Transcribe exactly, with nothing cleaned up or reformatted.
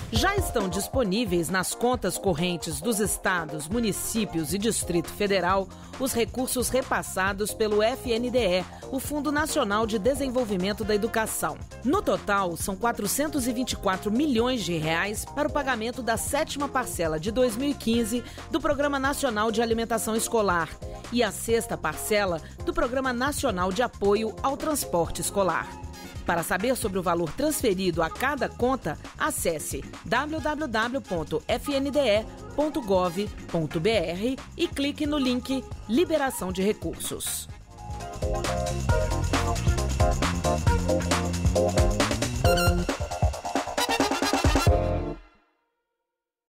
Já estão disponíveis nas contas correntes dos estados, municípios e Distrito Federal os recursos repassados pelo F N D E, o Fundo Nacional de Desenvolvimento da Educação. No total, são quatrocentos e vinte e quatro milhões de reais para o pagamento da sétima parcela de dois mil e quinze do Programa Nacional de Alimentação Escolar e a sexta parcela do Programa Nacional de Apoio ao Transporte Escolar. Para saber sobre o valor transferido a cada conta, acesse w w w ponto f n d e ponto gov ponto b r e clique no link Liberação de Recursos.